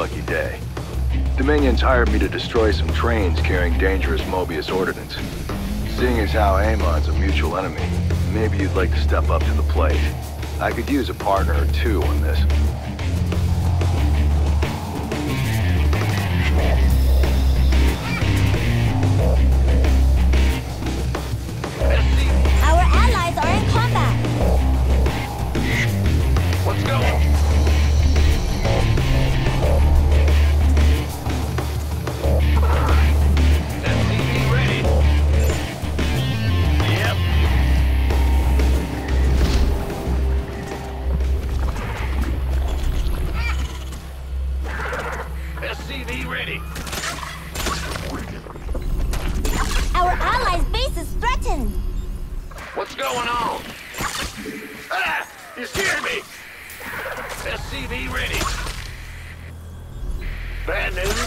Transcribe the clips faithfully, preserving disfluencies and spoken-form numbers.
lucky day. Dominion's hired me to destroy some trains carrying dangerous Mobius ordnance. Seeing as how Amon's a mutual enemy, maybe you'd like to step up to the plate. I could use a partner or two on this. Our allies are in combat. Let's go. S C V ready. Yep. S C V ready. Our allies' base is threatened. What's going on? Ah! You scared me! S C V ready. Bad news.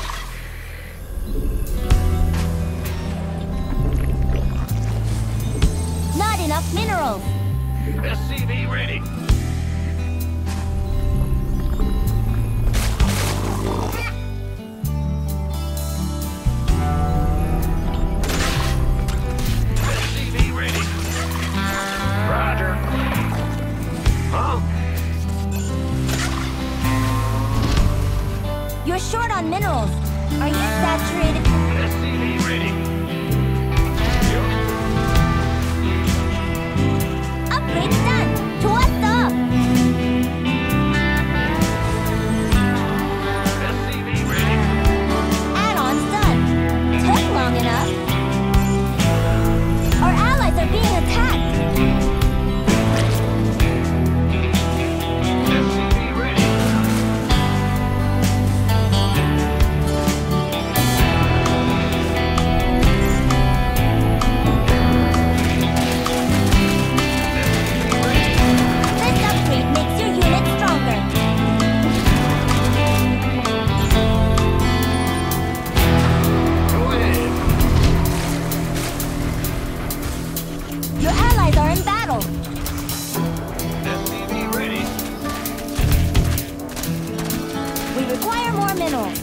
Not enough minerals. S C V ready. S C V ready. Roger. Huh? You're short on minerals. Are you saturated? S C V ready. Upgrade done. 좋았어. S C V ready. Add-ons done. Took long enough. Our allies are being attacked. S C V ready. This upgrade makes your unit stronger. Go ahead. Your allies are in battle. S C V ready. We require more minerals.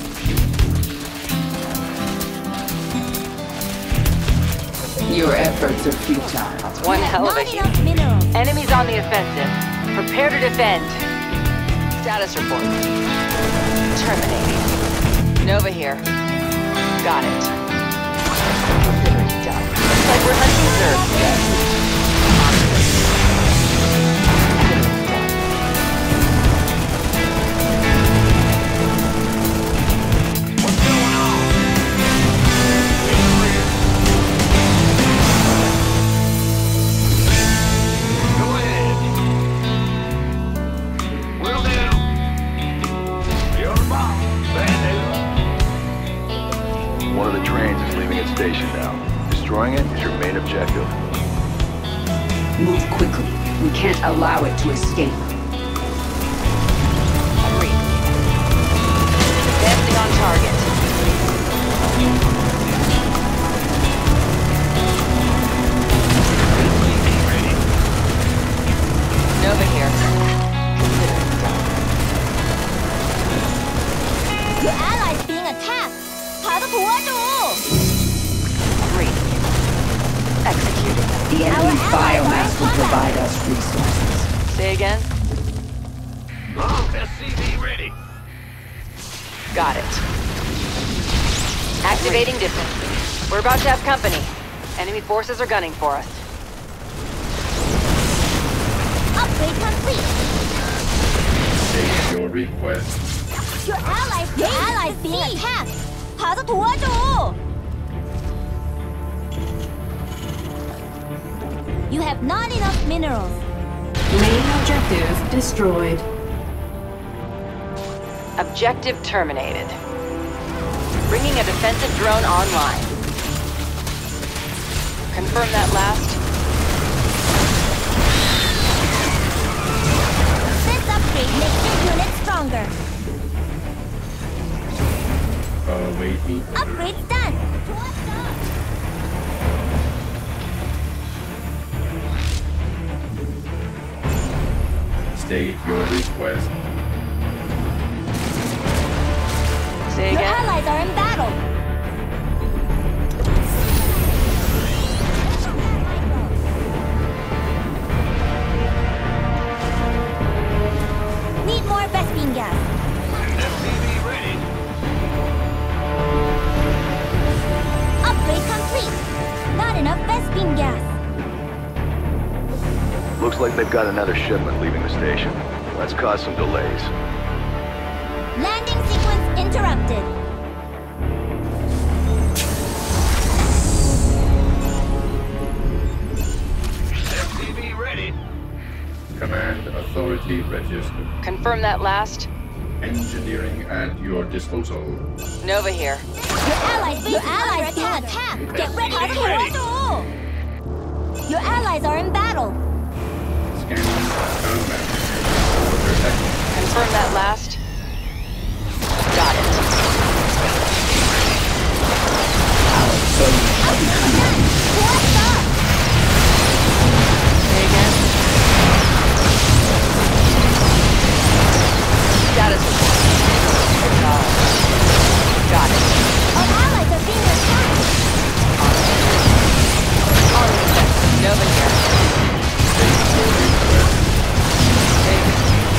Your efforts are futile. One hell of a Not huge. enough minerals. Enemies on the offensive. Prepare to defend. Status report. Terminating. Nova here. Got it. Consider it done. Looks like we're hunting Zerg. What's going on? Go ahead. Will do. You're the boss. Bad news. One of the trains is leaving its station now. Destroying it is your main objective. Move quickly. We can't allow it to escape. Agreed. Advancing on target. Nova here. Consider it done. Your allies being attacked. 가서 도와줘. Agreed. Executed. The enemy's Our allies biomass are will in provide us resources. Say again? Oh, S C V ready. Got it. Activating distance. We're about to have company. Enemy forces are gunning for us. Upgrade complete. State your request. Your allies, your allies being attacked. 가서 도와줘. You have not enough minerals. Main objective destroyed. Objective terminated. Bringing a defensive drone online. Confirm that last. This upgrade makes your unit stronger. Await me. Upgrade's done. State your request. Say Your again? allies are in battle. Need more Vespine gas. S C V ready. Upgrade complete. Not enough Vespine gas. Looks like they've got another shipment leaving the station. Let's cause some delays. Landing sequence interrupted. S C V ready. Command authority registered. Confirm that last. Engineering at your disposal. Nova here. Your allies, your allies being attacked. Get ready to 도와줘. Your allies are in battle. Scanning combat. Order excellent. Confirm that last. Got it. What's up? Say again? Status report. Acknowledged. Got it. Our allies are being attacked. On the defense. Nova here. Say again.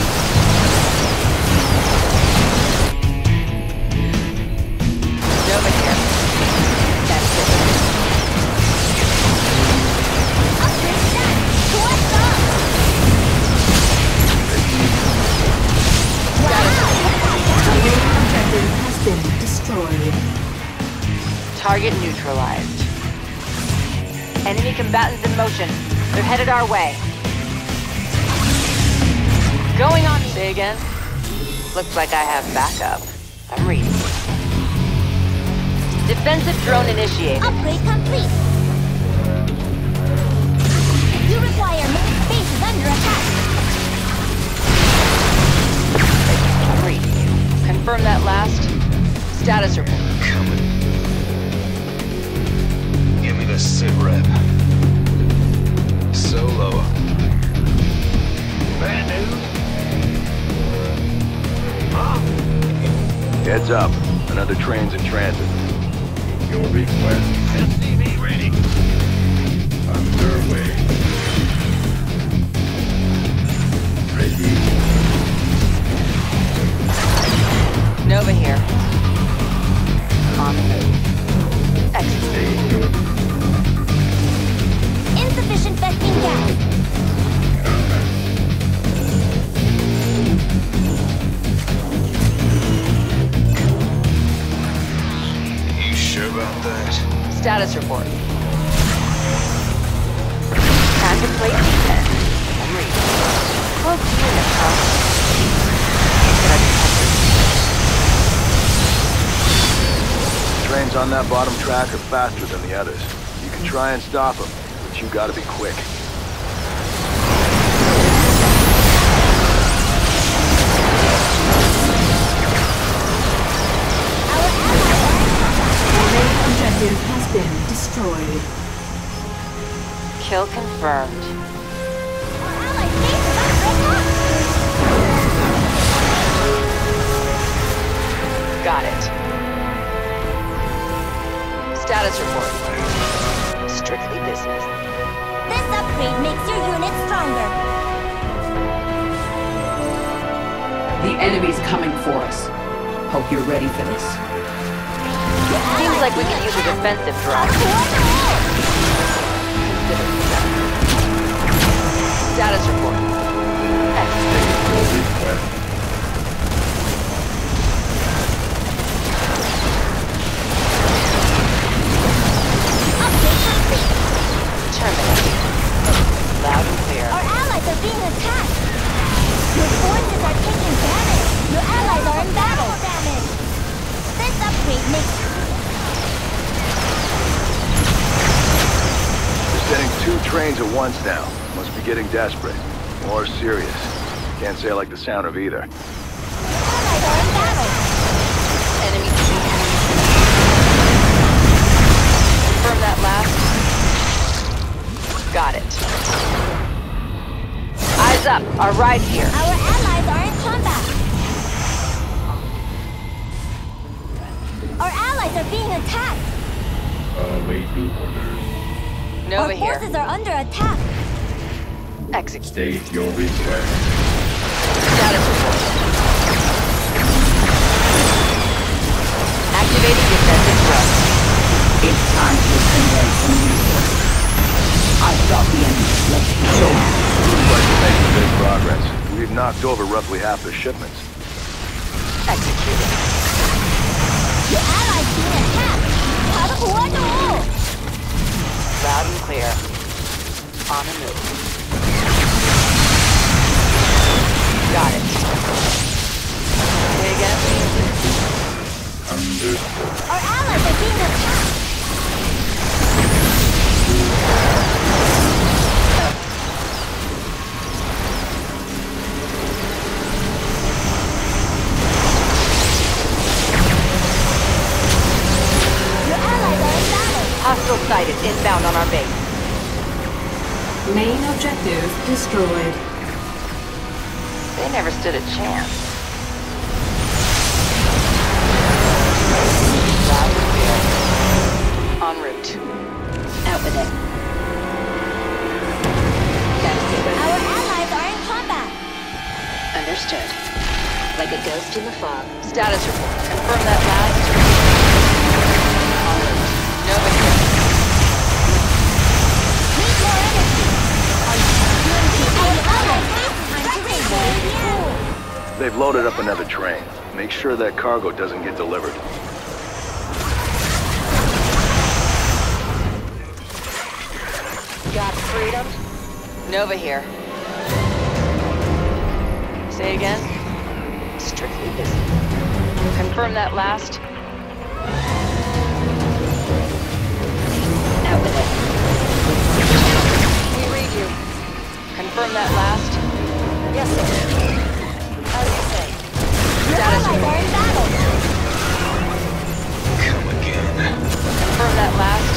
Nova here. That's it. Upgrade done. What's up? The main objective has been destroyed. Target neutralized. Enemy combatants in motion. They're headed our way. Going on. Say again? Looks like I have backup. I'm reading. Defensive drone initiated. Upgrade complete. You require more base is under attack. I'm reading you. Confirm that last. Status report. Coming. Give me the sit rep. Solo. Bad news? Huh? Heads up. Another train's in transit. Your request S C V ready. underway. Ready. Nova here. On the move. Excellent. Stay your Insufficient Vespine gas. combat. You sure about that? Status report. Contemplate defense. I'm reading. Close unit, huh? Should I detect Trains on that bottom track are faster than the others. You can try and stop them, but you gotta be quick. Our allies are in combat. The main objective has been destroyed. Kill confirmed. Our allies base is under attack. Got it. Status report. Strictly business. This upgrade makes your unit stronger. The enemy's coming for us. Hope you're ready for this. Your Seems allies like we being could use a attacked. defensive drone. 도와줘. Consider that. Status report. Excellent. Your request. Upgrade complete. Terminated. Loud and clear. Our allies are being attacked. Your forces are taking damage. Your allies are in battle. Damage. This upgrade makes They're sending two trains at once now. Must be getting desperate. Or serious. Can't say I like the sound of either. allies are in battle. Enemy. Confirm that last. Got it. Eyes up. Our ride here. Our allies are in combat. Our allies are being attacked! Awaiting orders. Nova Our here. forces are under attack! Execute. State your request. Status report. Activating defensive thrust. It's time to condense some resources. I've got the enemy. Let's go. Looks like we're making good progress. We've knocked over roughly half the shipments. Executed. Your allies being attacked! 가서 도와줘! Loud and clear. On the move. Got it. Say again? Understood. Our allies are being attacked! Your allies are in battle! Hostile sighted inbound on our base. Main objective destroyed. They never stood a chance. Loud and clear. En route. Out with it. Status report. Our allies are in combat! Understood. Like a ghost in the fog. Status report. Confirm that last. En route. Nova here. Need more energy! Our allies are They've loaded up another train. Make sure that cargo doesn't get delivered. Got freedom? Nova here. Say it again? Strictly busy. Confirm that last. Out with it. We read you. Confirm that last. Yes, sir. How do you say? Your Status allies report. are in battle! Come again. Confirm that last.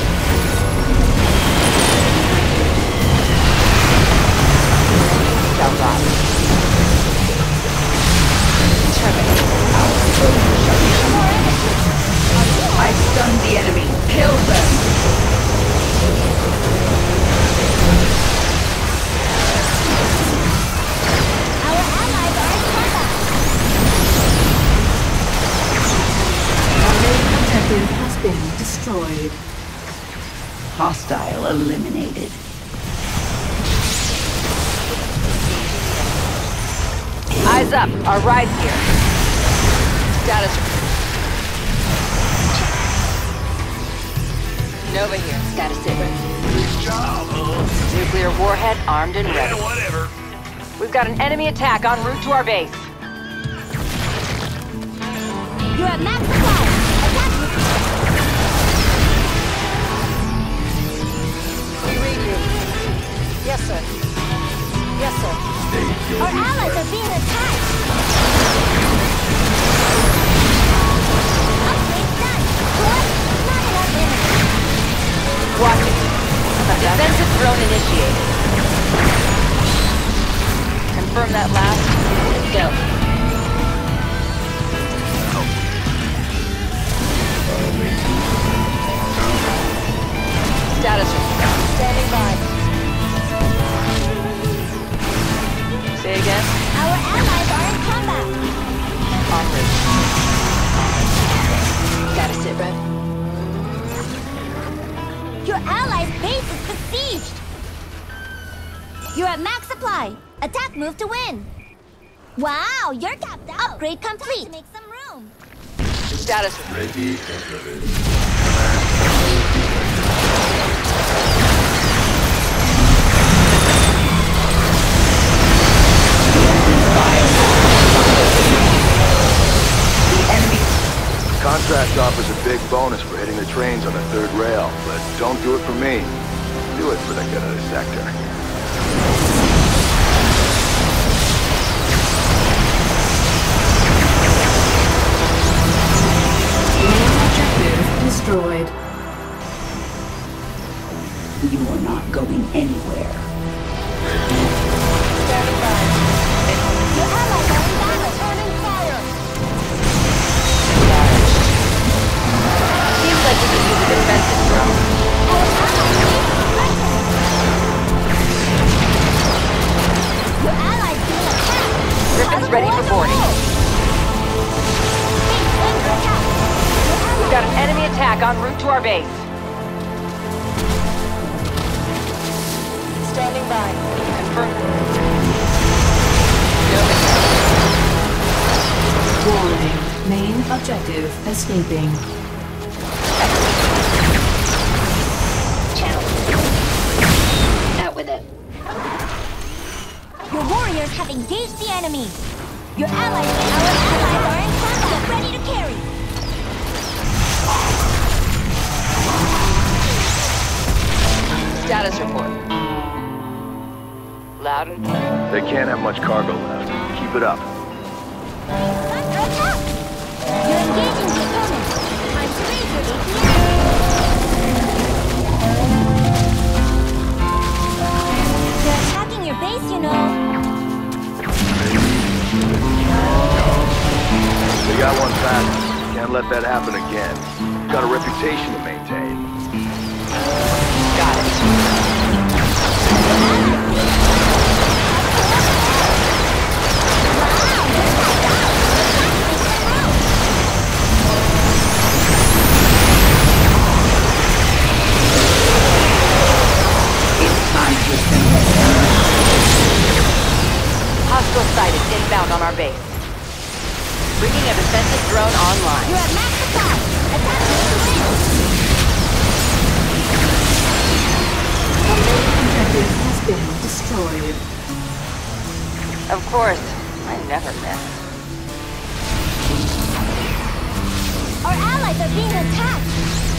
Sounds off. Terminate. More energy! I stunned the enemy. Kill them. Our allies are in combat! Our main objective has been destroyed. Hostile eliminated. Eyes up. Our ride's here. Status. Nova here. Status report. Nuclear warhead armed and ready. Yeah, whatever. We've got an enemy attack en route to our base. You're at max supply! Attack! We read you. Yes, sir. Yes, sir. State your Our allies request. are being attacked! Upgrade done! What? Not enough energy! Watch it. Defensive drone initiated. Confirm that last. Go. Status report. Standing by. Say again. Our allies are in combat! En route. Status report. Your allies' base is besieged! You're at max supply! Attack move to win! Wow, you're tapped out! Upgrade complete! Time to make some room! Status report. Ready for service. The enemy. Contract offers a big bonus for hitting the trains on the third rail, but don't do it for me. Do it for the good of the sector. Main objective destroyed. You are not going anywhere. Standing by. Your allies are in battle! Returning fire! Attempting to use a defensive drone. Your allies being attacked. Griffin's ready for boarding. Base under attack. Your We've got an allies- enemy attack en route to our base. Standing by. Confirm. Warning. Main objective escaping. Out with it. Your warriors have engaged the enemy. Your allies and our allies are in combat, ready to carry. Status report. Loud and clear. They can't have much cargo left. Keep it up. Under attack. You're engaging the opponent. Time to raise your A P M. They're attacking your base, you know. They got one back. Can't let that happen again. Got a reputation to maintain. Got it. It's time to assemble. Hostile sighted inbound on our base. Bringing a defensive drone online. You're at max supply. Attack me to win. The main objective has been destroyed. Of course, I never miss. Our allies are being attacked.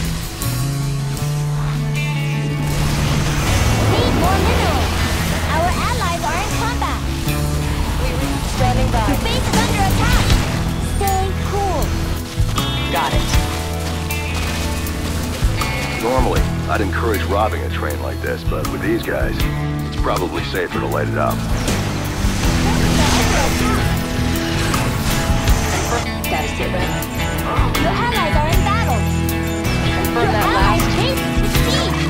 Need more minerals. Our allies are in combat. Standing Your by. base is under attack. Stay cool. Got it. Normally, I'd encourage robbing a train like this, but with these guys, it's probably safer to light it up. Status hit right. Your allies are in battle. Confirm Your that allies' last. base is besieged.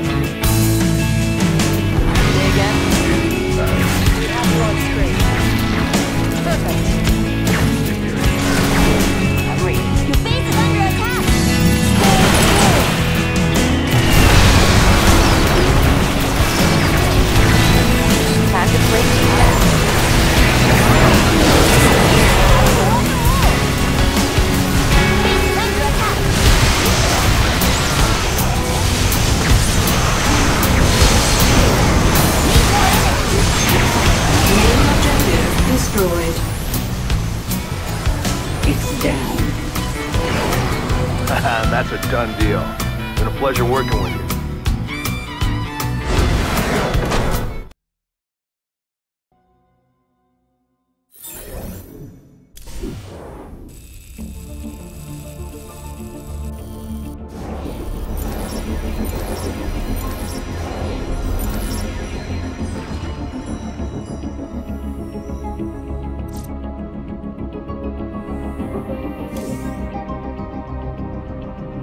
Say again. We have you on screen. Perfect. Agreed. Your base is under attack. Stay cool. Time to play defense. Base is under attack. Main objective destroyed. It's down. That's a done deal. Been a pleasure working with you.